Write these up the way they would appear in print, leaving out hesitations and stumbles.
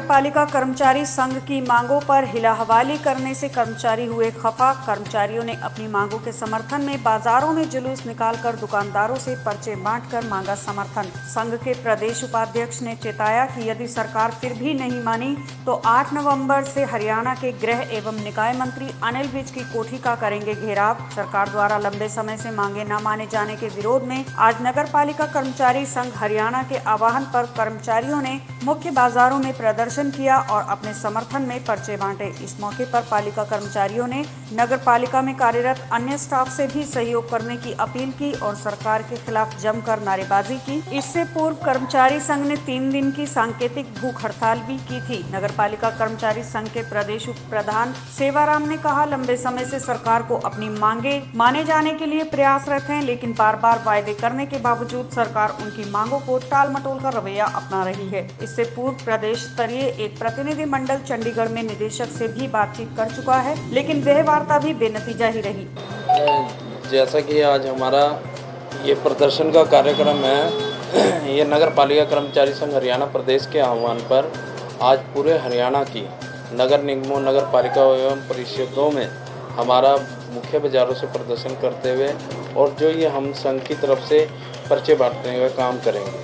नगरपालिका कर्मचारी संघ की मांगों पर हिलाहवाली करने से कर्मचारी हुए खफा। कर्मचारियों ने अपनी मांगों के समर्थन में बाजारों में जुलूस निकालकर दुकानदारों से पर्चे बांटकर मांगा समर्थन। संघ के प्रदेश उपाध्यक्ष ने चेताया कि यदि सरकार फिर भी नहीं मानी तो 8 नवंबर से हरियाणा के गृह एवं निकाय मंत्री अनिल विज की कोठी का करेंगे घेराव। सरकार द्वारा लंबे समय से मांगे न माने जाने के विरोध में आज नगरपालिका कर्मचारी संघ हरियाणा के आह्वान पर कर्मचारियों ने मुख्य बाजारों में प्रदर्शन किया और अपने समर्थन में पर्चे बांटे। इस मौके पर पालिका कर्मचारियों ने नगर पालिका में कार्यरत अन्य स्टाफ से भी सहयोग करने की अपील की और सरकार के खिलाफ जमकर नारेबाजी की। इससे पूर्व कर्मचारी संघ ने 3 दिन की सांकेतिक भूख हड़ताल भी की थी। नगर पालिका कर्मचारी संघ के प्रदेश उप प्रधान सेवाराम ने कहा, लंबे समय से सरकार को अपनी मांगे माने जाने के लिए प्रयासरत हैं, लेकिन बार बार वायदे करने के बावजूद सरकार उनकी मांगों को टाल मटोल का रवैया अपना रही है। इससे पूर्व प्रदेश स्तरीय एक प्रतिनिधि मंडल चंडीगढ़ में निदेशक से भी बातचीत कर चुका है, लेकिन वह वार्ता भी बेनतीजा ही रही। जैसा कि आज हमारा ये प्रदर्शन का कार्यक्रम है, ये नगर पालिका कर्मचारी संघ हरियाणा प्रदेश के आह्वान पर आज पूरे हरियाणा की नगर निगमों, नगर पालिका एवं परिषदों में हमारा मुख्य बाजारों से प्रदर्शन करते हुए और जो ये हम संघ की तरफ से पर्चे बांटने का काम करेंगे।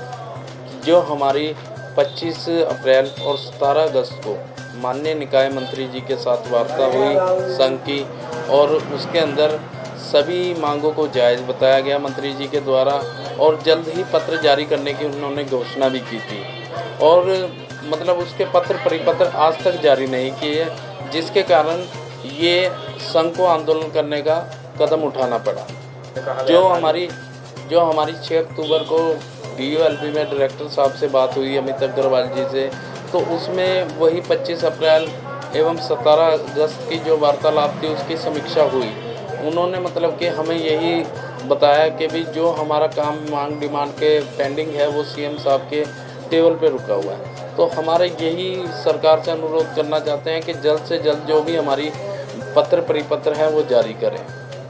जो हमारी 25 अप्रैल और 17 अगस्त को माननीय निकाय मंत्री जी के साथ वार्ता हुई संघ की, और उसके अंदर सभी मांगों को जायज़ बताया गया मंत्री जी के द्वारा, और जल्द ही पत्र जारी करने की उन्होंने घोषणा भी की थी। और मतलब उसके पत्र परिपत्र आज तक जारी नहीं किए, जिसके कारण ये संघ को आंदोलन करने का कदम उठाना पड़ा। जो हमारी 6 अक्टूबर को DOLP में डायरेक्टर साहब से बात हुई अमित अग्रवाल जी से, तो उसमें वही 25 अप्रैल एवं 17 अगस्त की जो वार्तालाप थी उसकी समीक्षा हुई। उन्होंने मतलब कि हमें यही बताया कि भी जो हमारा काम मांग डिमांड के पेंडिंग है वो CM साहब के टेबल पे रुका हुआ है। तो हमारे यही सरकार से अनुरोध करना चाहते हैं कि जल्द से जल्द जो भी हमारी पत्र परिपत्र हैं वो जारी करें।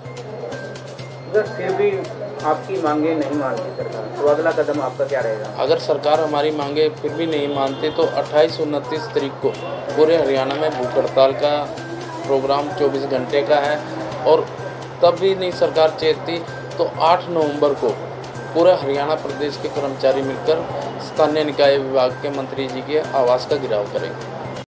अगर फिर भी आपकी मांगे नहीं मानती सरकार तो अगला कदम आपका क्या रहेगा? अगर सरकार हमारी मांगे फिर भी नहीं मानती तो 28-29 तारीख को पूरे हरियाणा में भूख हड़ताल का प्रोग्राम 24 घंटे का है, और तब भी नहीं सरकार चेतती तो 8 नवंबर को पूरे हरियाणा प्रदेश के कर्मचारी मिलकर स्थानीय निकाय विभाग के मंत्री जी के आवास का घेराव करेंगे।